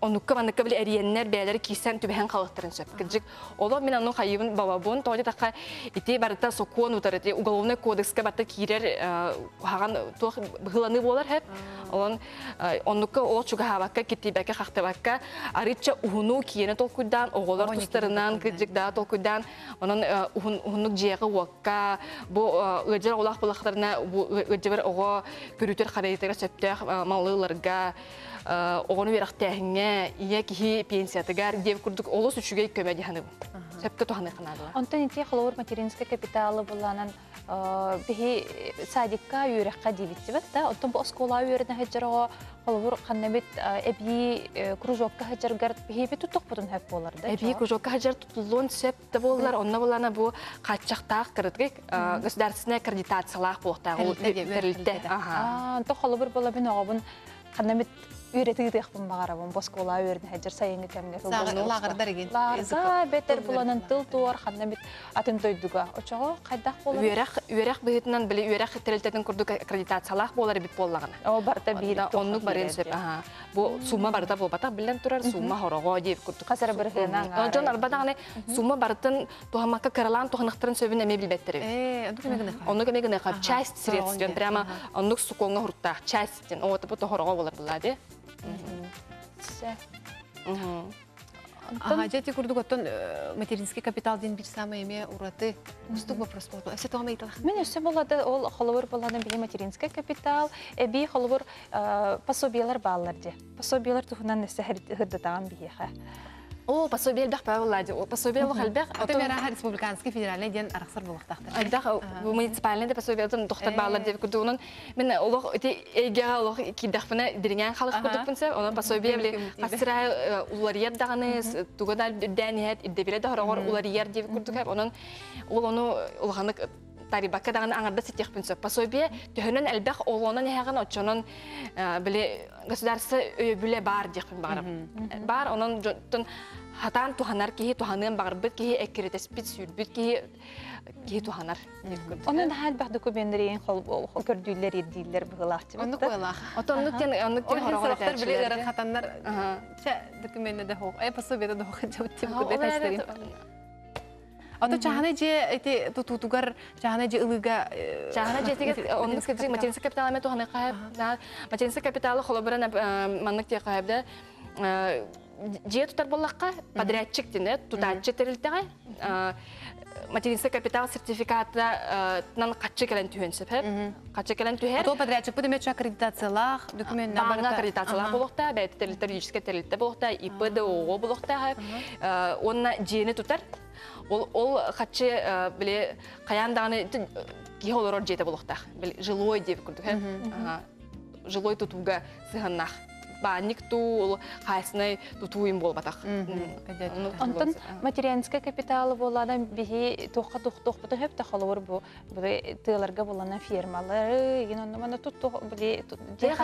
онукка маныкка биле эриеннер бәләре кисән түбәһен халыктырын сөп. Киҗик оло мен аның хайыбын бабабын тоҗа такка ите барта сокон утарыты уголовный кодекска барта кирер хаган тох быгыланы болар хеп. Олон онукка ол чуга хабакка китибәккә хактыбакка арыча ухуну киене толкудан оголар тустарынан киҗик да толкудан онын ухунук җыягы вакка бу ыҗыр олак булактарына бу ыҗыр ого көрүтер харайтыга сөптәк маллыларга оғыны берақтәңе, ие кихи пенсиятыгар, деп күрдік олыс үшіге көмәді ханы бұл. Сөпкі тұханы қынадыла. Онтан ете қылауыр материнскі капиталы боланын бихи садикка үйрекқа дейбітті бәт, онтан бұл оскола үйеріне хәджарға қылауыр қаннабет әбі кружокка хәджаргар бихи бет тұттық бұтын хөп боларды. Әбі кружокка хәджар тұтылуын сөпті болылар, онна болана бұл қатшақтақ кірдік, государственная аккредитациялақ болықтағы. Онтан қылауыр бола бен оғабын қаннабет үйретігі деқпін бағарабын, боскола үйерін хәджір сайынғы кәміне қылбылы. Лағырдар еген? Лағырда бәтер боланын тыл туар қаннабет атын тойдуға. Очағы қайдақ болар? Үйерек бұғытынан білі үйерек тәрілтетін күрдік аккредитациялақ болары бит болағына. О, барда бейірі тоқын. Онлық барен сөп. Бұл сума барда бол батақ білден тұрар, сума хорого деп күрдік. Қасары бір ғынан ағары. Жон арбадағаны сума бартын туғамаққа кыралан туғанықтырын сөбін әме білбеттері. Онлық әмегіне қап, часть средствен, прямо онлық суконға хұрттақ, частьтен, оты бұты хорого болар бұлады. Ага, жети курдук оттон материнский капитал ден бир самый эме ураты. Устук вопрос болду. Эсе тома айтылах. Мен өсө болады, ол холовор болады би материнский капитал, э би холовор пособиялар баллар де. Пособиялар тухунан эсе хырдатаган бийха. О, пособие бах павлади. О, пособие бах албах. Ото мера республиканский федеральный ден араксар булактактыр. Айдах муниципальный де пособие тон доктор баллар деп күдүнүн. Мен олог эти эйга олог кидахпына диринген халык күдүппүнсө, оны пособие биле касыра уларияр даганы тугада дәният иддебеле да хорогор уларияр деп күдүк. Онун ол ону улганык тарибакка даганы аңарда сетехпүнсө. Пособие төһөнөн албах олонун яган очонун биле государство өйбүле бар деп барып. Бар онун хатан туханар кихи туханын барбыт кихи эккиритеспит сүрбүт кихи кихи туханар. Онун хал бах документтери хол көрдүлөр иддилер быгылак деп. Онук койлах. Отонук тен онук тен хорогор биле гырат хатандар. Ча документте де хок. Э пособиеде де хок деп деп кудетестерин. Ото чахана же эти тутутугар чахана же ылыга чахана же теге онук кеҗи материнский капиталме туханы кайып. Материнский капиталы холобрана маннык те кайыпда. Же тутар боллакка подрядчик дине тутачы терилтеге материнский капитал сертификатынан качы келен түһөнсөп хеп качы келен түһөр ото подрядчик бу демек аккредитациялах документ бар аккредитациялах болокта бәйт терилтер юридический терилте болокта ИПДО болокта хеп онна жени тутар ол ол качы биле каяндаганы геолорор жете болокта биле жилой деп күрдүк хеп жилой тутуга сыганнах банник тул хайсны тутуим болбатак. Онтон материальный капиталы боладан бихи тоққа тоқ-тоқ бутын хөп та холовор бу тыларга болана фирмалары ген онна мана тутту биле де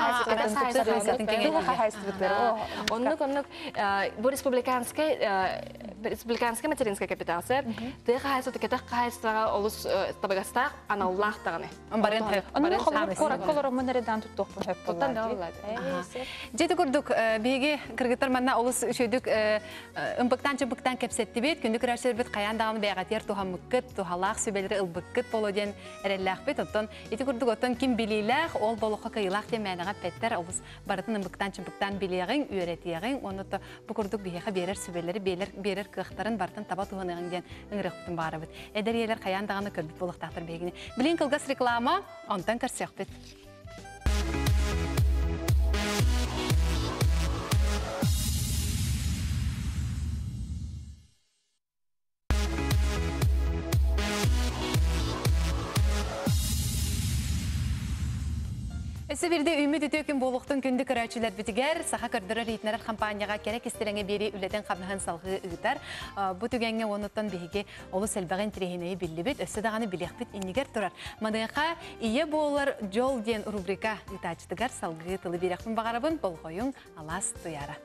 хайсны оннук оннук бу республиканский республиканский материнский капитал сер де хайсы текета хайсыга олус табагаста аналлах таганы. Барен хөп. Онна холовор коракколор монередан туттук хөп болду. Жеті көрдік бейге кіргіттар манна олыс үшөйдік ұмбықтан чымбықтан кәпсетті бет, күнді күрәшер бет қаяндағын бәғатер туған мүккіт, туғалақ сөбелері ұлбықкіт болуден әрелләқ бет. Оттон, еті көрдік оттон кім білейләқ, ол болуққа қиылақ ден мәніға пәттер олыс барытын ұмбықтан чымбықтан білеғің, үйретеғің, оны бұ көрдік бейге берер сөбелері берер қықтарын бартын таба туғанығын ден үңірек құтын бары бет. Әдер елер қаяндағыны көрбіт болуқтақтар бейгіне. Білен қылғас реклама, онтан көрсек бет. Өсі бірде үміт өтөкін болуқтың күнді көрәчілер бітігер, сақа көрдірі рейтінерер компанияға керек істеріңе бері үлетін қабнығын салғы ұғытар. Бұ түгенге оныттан бейге олы сәлбәғын тірехінеyi білі бет, өсі дағаны білек бет инегер тұрар. Мадыға ие болар жол ден рубрика ұтачытығар салғы тылы берекпін бағарабын бұл қойың алас тұяра.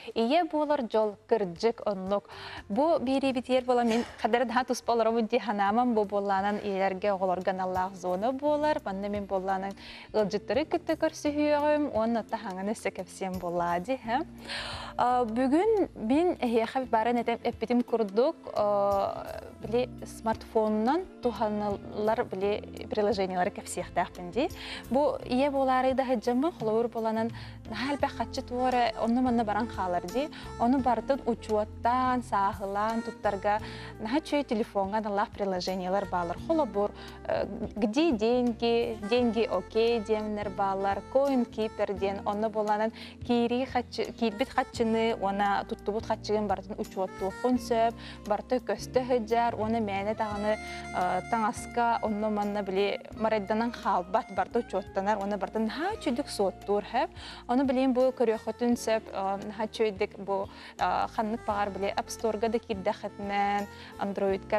ие болар жол кырджык оннук. Бу бири битер бола мен кадер да тус боларым ди ханамам бу болланан иерге оголорган Аллах зона болар. Банна мен болланан ылжыттыры күттө көрсүхүйөм, онна та хаңаны секепсем боллади, ха. Бүгүн мен хәб барын этеп эпитим курдук, биле смартфоннан туханалар биле приложениялар кепсияктакпын ди. Бу ие болары да хаҗамы холор боланан хәлбә хатчы туора онны манна баран халар ди. Оны бартын учуаттан, сахылан туттарга нахачы телефонга Аллах приложениялар балар. Холобор где деньги, деньги окей демнер балар, coin keeper ден онны боланан кири хатчы кирбит хатчыны она туттубут хатчыгын бартын учуатту консеп, барты көстө хаҗар, оны мәне таганы таңаска онны манна биле марадданан халбат барты учуаттанар, оны бартын хачыдык соттур хәп. Оны билем бу көрөхөтүн сеп хачыдык бу ханнык багар биле App Store-га да кирдә хәтмән, Android-ка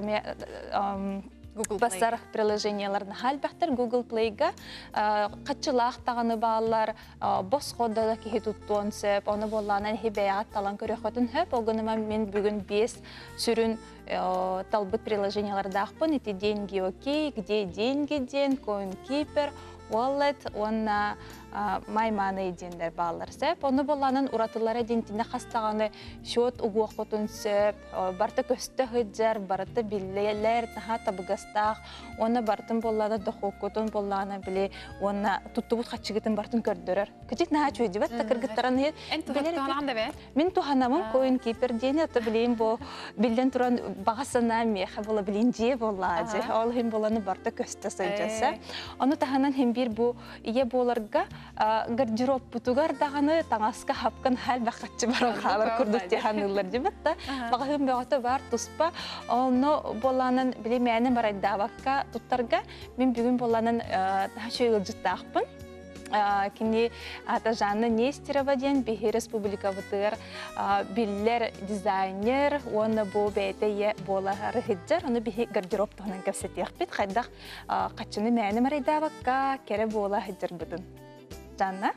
Басар приложенияларын халбахтар Google Play-га качылах таганы баллар бос кода да ки туттон сеп оны болланан хибеят талан көрөхөтүн хеп огынма мен бүгүн бес сүрүн талбыт приложенияларда акпын эти деньги окей, где деньги ден, coin keeper, wallet, онна my money дендер баллар сеп оны болланан уратылары дентине хастаганы счет угуакотун сеп барты көстө хыджар барты биллелер таха табыгастак оны бартын боллана дохокотун боллана биле оны туттубут хачыгытын бартын көрдөрөр кичик на чөйдү бат такыргыттаран билер мен туханамын coin keeper дене ата билейм бо билден туран багасына меха бола билинже боллажы ол хем боланы барты көстө сыжаса оны таханан хем бир бу ие боларга гардероб бутугар даганы таңаска хапкан хәл бакчы баран халар курдук диханылар дибатта багым багата бар туспа оны боланын биле мәне барайда бакка туттарга мен бүгүн боланын ташыгыл жыттакпын кини ата Жанна Нестерова ден Бехи Республика Ватыр биллер дизайнер оны бу бетeye бола рахиджар оны Бехи гардероб тонан кепсетек бит хайдах качыны мәне барайда бакка кере бола хиджар бутун Жанна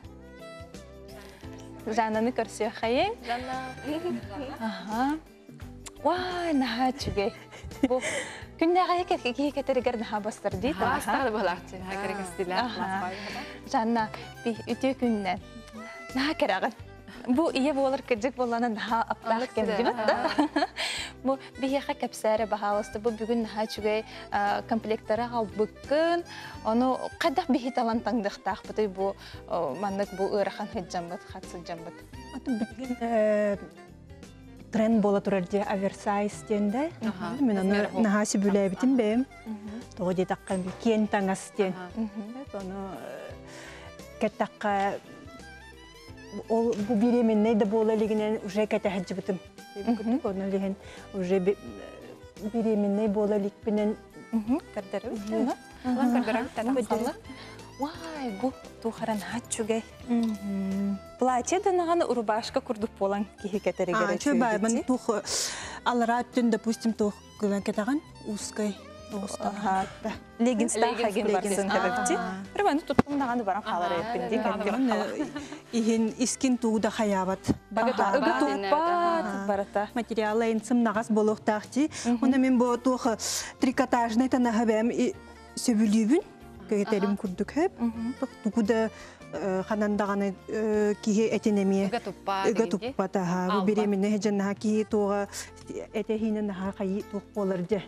Жаннаны көрсө хайын Жанна Вай нахачуге бу күнне гая ки кетергер наха бастыр ди та астар балакчы хакерге стилер Жанна би үтө күннен наха керагын бу ие болар кежик боланы наха аптак кен дибатта бу бихе кепсәре бахалысты бу бүгүн наха чугай комплекттары албыккын аны кадак бихи талантаңдыктак бу бу маннык бу ырахан хыджамбат хатсы жамбат аты бүтүн тренд бола турар де оверсайз денде. Мен аны нахаси бүләбитим бем. Тоди таккан кен таңас ден. Аны кеттакка ол бу беременне де бола лигинен уже кете хаҗбытым. Аны леген уже беременне бола ликпинен каддары. Аны каддары таңсалла. Вай, бу тухаран хачугай. Платье данаганы рубашка курдук болан кихи кетере керек. А, чөбай, мен тух алраттын, допустим, тух кылан кетаган узкай. Ага, да. Леггинстан хаген барсын дебепти. Бир мен туттум наганы баран халар эпинди кендим. Ихин искин тууда хаябат. Ыгы туппат барата. Материалы инсым нагас болохтакчы. Уна мен бу тух трикотажный танахабем сөбүлүбүн. Кетерим курдук хеп. Тукуда ханандаганы кихи этенеме. Ыга туппа таха. Бу беременне хеженна ки туга этехинен ха кайы тук болырды.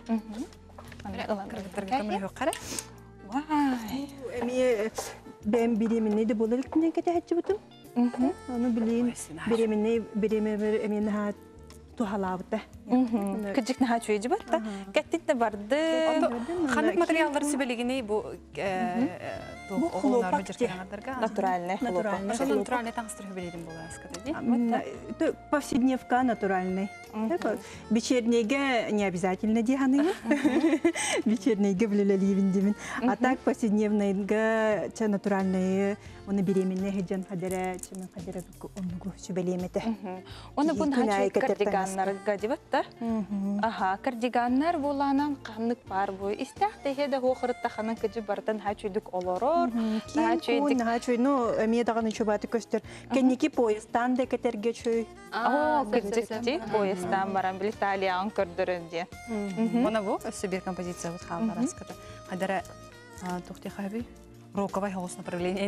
Вай. Эми бем беременне де болалыктын кете хечи бутум. Аны билейин. Беременне береме эмен ха тухалабыта. Кыжык наха чөйжі бартта. Кәттетті барды. Қанық материалдар себелегіне бұл оғылар жүргенадарға? Натуральный. Ашылы натуральный таңыстыры білерін бұл әскеді? Повседневка натуральный. Вечернеге не обязательно диханы. Вечернеге білелелейбін демін. А так повседневныйға натуральный оны беременне хеджан қадыры, чымен қадыры онығы сөбелейметі. Оны бұн хачу кардиганларға дебат? бытта. Аха, кардиганнар буланан каннык бар бу. Истах техе да хохырытта ханын кыжы бардан хачуйдук олорор. Кин хачуй, ну, эме даганы чубаты көстөр. Кенники поездан да кетерге чөй. О, кырдык поездан баран бил Италиян көрдөрүндө. Мана бу өссө бир композиция бут халдар аската. Хадара тухти хаби роковай холос направление.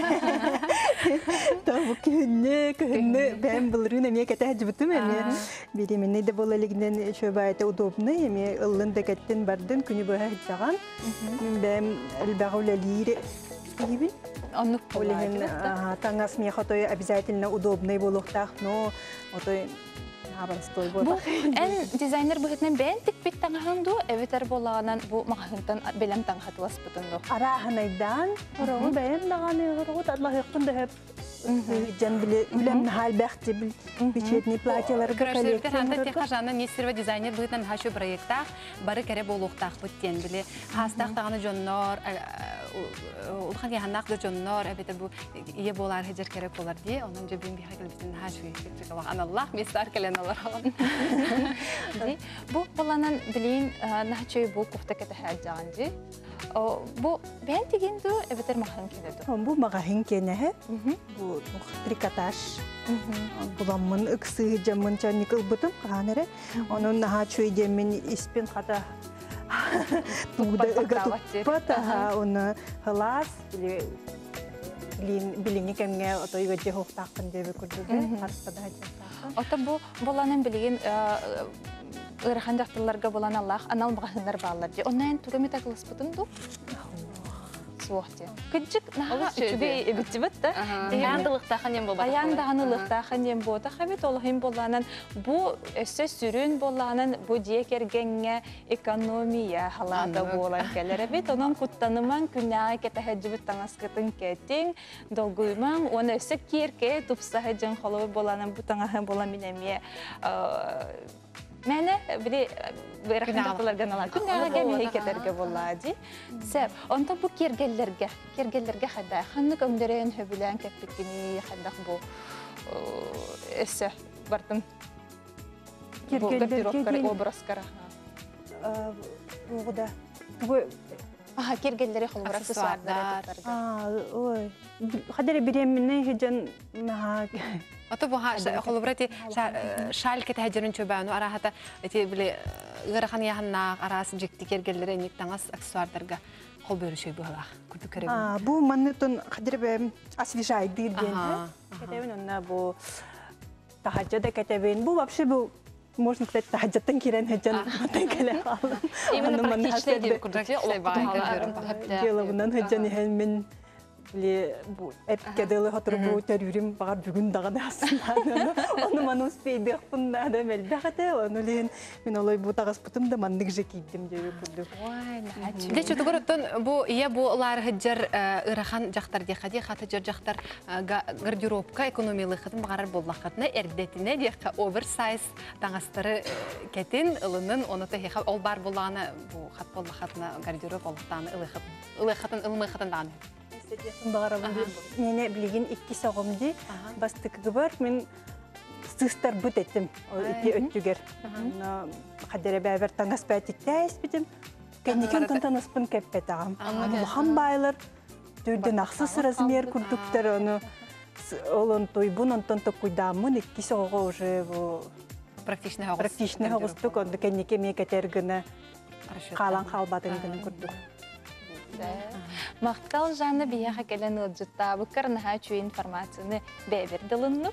Табу кенне, кенне бен булрын эме кете хажбытым эме. Бири менне де болалыгынан чөбайта удобный эме ылын да кеттен бардын күнү бөһө хажаган. Мен бен элбагыла лире ибин. Аннык Олеген таңас мне хотой обязательно удобный болуктах, но отой набарстой болук. Эн дизайнер быхытнан бен тикпит таңахынду, эветер болағанан бу мағахынтан белем таңхатылас бұтынду. Араханайдан, орогу бен дағаны орогу тадлахыктын да хеп жан биле үлем хал бахти бил бичетни платьялар коллекция. Ханта техажана несерва дизайнер быхытнан хашу проекттах бары кере болуктах бүттен биле. Хастах таганы жоннор улхан яханнак да жоннор эбете бу ие болар хежер керек болар ди. Онун жебин бихагыл битен хашу фикрик алах. Аналлах местар келен алар. Ди бу баланан билин нахчой бу кофта кете хаджан ди. Бу бен тигинду эбетер махан келеду. Бу магахин кене бу трикотаж. Буламын ыксы жамын чаникыл бутум канере. Онун нахчой демин испин хата туда ыгату пата оны халас или билинги кемге ото игеде хоктакын деп көрдүгө хастада хачакта. Ото бу баланын билген ырхан жактыларга болан Аллах анал багындар баалар ди. Онан турами такылыс бутунду. Суохте. Кыжык наха үчүгө эбитибетте. Яндылыкта ханем болбат. Аяндаганылыкта ханем бота хабит олхим боланан бу өссө сүрүн боланан бу диекергенге экономия халада болан келер бит. Онон куттаныман күнага кетехежибит таңаскытын кетин долгуйман оны өссө кирке тупса хежен холобу боланан бу таңаха болан минеме Мәне бири рахматтыларга налар. Күнгәгә мехи кетерге буллади. Сәп, онда бу кергелләргә, кергелләргә хәдә ханны көмдөрен хөбүлән кәппикини хәдәх бу эссе бартым. Кергелләргә образ кара. Бугда. Бу Аха, кергелләре холбар аксессуарлар. А, ой. Хәдәре биремне хәҗән маха Ото бу холбрати шаль кете хәҗерен чөбәну арахата эти биле гырахан яханна арасын җикти кергелләре ник таңас аксессуарларга хол бөрүшөй булах. Күтү кереп. А, бу маннытын хәдәре освежает дигән. Кәтәбен онна бу тахаҗда кәтәбен. Бу вообще бу можно сказать, таҗаттан кирен хәҗән матан кале халым. Именно практичный дип күрдек, олай Делавынан хәҗән һәммен Ли бу эпкедели хатыр бу терюрим багар бүгүн дагы асында. Аны маны успей бехпунда да мелбехате, аны лен мен олай бу тагыс бутум да мандык же кийдим деп күрдүк. Ой, начи. Де чөтө көрөттөн бу ия бу лар хыжыр ырахан жактар де хади хаты жер жактар гардеробка экономиялык хатын багар боллакатына эрдетине де оверсайз таңастары кетин ылынын оны техи ол бар буланы бу хат боллакатына гардероб олуктан ылыхат ылыхатын ылмыхатын даны. Мене билген икки сагымды бастыкы бар мен сыстар бут еттим ити өттүгер. Хадере бәбер таңас бәтиттәс битим. Кенекен тантаныспын кеппет агам. Улхан байлар түрден аксыз размер күрдүктөр аны олон той бунан танта куйдамын икки сагыга уже практичный хагыс. Практичный хагыстык онда кенеке мекетергене калан халбатын күрдүк. Мақтал жаны бияға келен ұлжытта бұқырны хачу информацияны бәбір дылынны.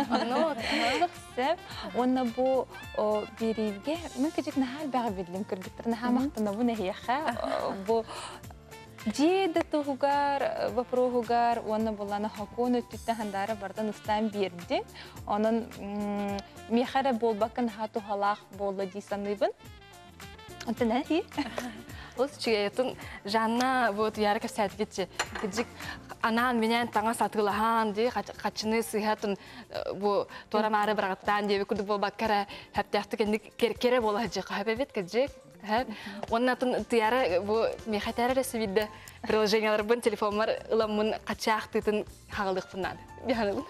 Оны бұ берілге, мен көжік нахал бәға берілім көргіттір. Наха мақтаны бұ нәхеқа. Бұ жеді тұғығар, вапроғығар, оны бұланы хақуын өттіттен хандары бардан ұстан берді. Оның мехәрі болбақын хату халақ болды дейсаныбын. Онты нәхи? Ол чигейтин жанна вот яры кәсәт кетче. Кидик анан менен таңа сатылахан ди качыны сыйхатын бу торамары бираттан деп күдү болбаккара хәптәхте кенди керкере бола жык хәбебет кидик. Һәр оннатын тияры бу мехатары ресивидде приложениялар бун телефонлар ыламын качактытын хагалдык фуннан. Бияны.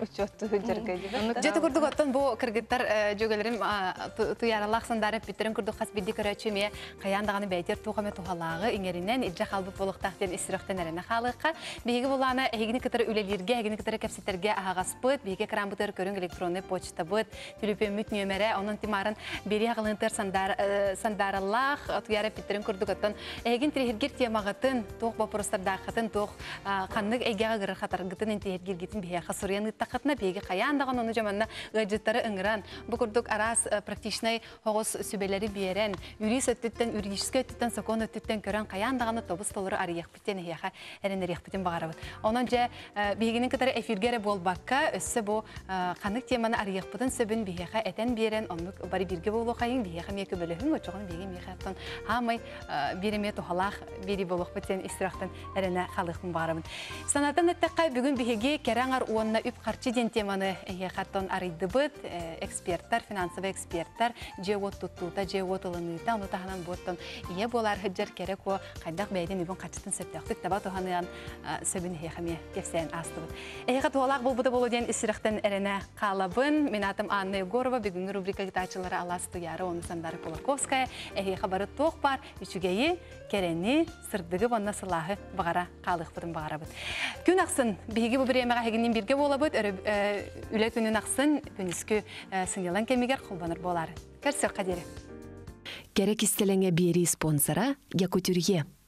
учету жүргөй дип. Жете курдук оттон бу кыргыттар жөгөлөрүм туяралак сандары питтерин курдук хас бидди көрөчүме каяндаганы бәйтер тугаме тухалагы иңеринен илжа халбы болуктактен исрактен эрене халыкка биги булана эгини кытыр үлелерге эгини кытыр кепсеттерге агаспыт биги крамбытыр көрүң электронный почта быт телефон нөмере онун тимарын бери агылынтыр сандар сандараллах туяра питтерин курдук оттон эгин трихиргер темагатын тук вопростардагытын тук каннык эгега гырыр хатаргытын интегиргитин бия хасурян ыттакытна биги каяндаган ону жаманна ыжыттары ыңыран бу курдук арас практичный хогос сүбелери берен юрис өттүттен юридический өттүттен закон өттүттен көрөн каяндаганы тобус толору арыяк битен яха эренерек битен багарабыт онон же бигинин кытары эфиргере болбакка өссө бу каннык теманы арыяк бутун сөбүн бияха этен берен онук бары бирге болу кайын бияха меке бөлөһүн очогон биги мехаттан хамай биреме тухалах бири болук битен истирактан эрене халыктын багарабын санатын эттеккай бүгүн биги кераңар уонна үп карчы ден теманы яхаттан арыйдыбыт эксперттар финансовый эксперттар же вот туттута же вот ылыныта ону таханан боттон ие болар хыджар керек о кайдак бәйден үбүн качтын септактык таба туханын сөбүн хехаме кефсен астыбыт эйга туалак болбута болу ден истирактан эрене калабын мен атым Анна Егорова бүгүнкү рубрика гитачылары алас туяры оны Сандара Кулаковская эйге хабары тох бар үчүгейи керени сырдыгы бонна сылахы багара калыкпытын багарабыт күн аксын биги бу биремега хегинин бирге болобут үле күнүн аксын күнүскү сыңылан кемигер кулбаныр болар. Көрсөк кадери. Керек истелеңе бери спонсора Якутюрье.